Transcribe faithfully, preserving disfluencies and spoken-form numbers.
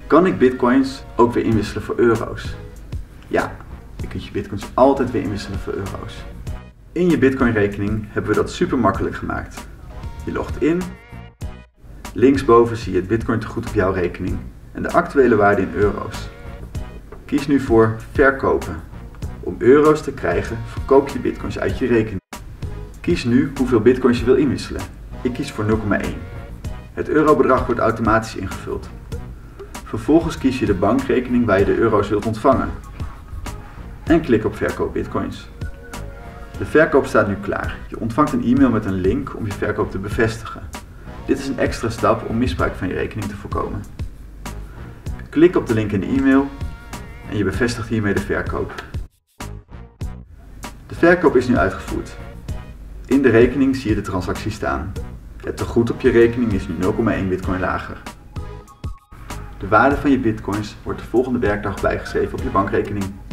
Kan ik bitcoins ook weer inwisselen voor euro's? Ja, je kunt je bitcoins altijd weer inwisselen voor euro's. In je bitcoin rekening hebben we dat super makkelijk gemaakt. Je logt in. Linksboven zie je het bitcoin tegoed op jouw rekening en de actuele waarde in euro's. Kies nu voor verkopen. Om euro's te krijgen, verkoop je bitcoins uit je rekening. Kies nu hoeveel bitcoins je wil inwisselen. Ik kies voor nul komma één. Het eurobedrag wordt automatisch ingevuld. Vervolgens kies je de bankrekening waar je de euro's wilt ontvangen. En klik op verkoop bitcoins. De verkoop staat nu klaar. Je ontvangt een e-mail met een link om je verkoop te bevestigen. Dit is een extra stap om misbruik van je rekening te voorkomen. Klik op de link in de e-mail en je bevestigt hiermee de verkoop. De verkoop is nu uitgevoerd. In de rekening zie je de transactie staan. Het tegoed op je rekening is nu nul komma één bitcoin lager. De waarde van je bitcoins wordt de volgende werkdag bijgeschreven op je bankrekening.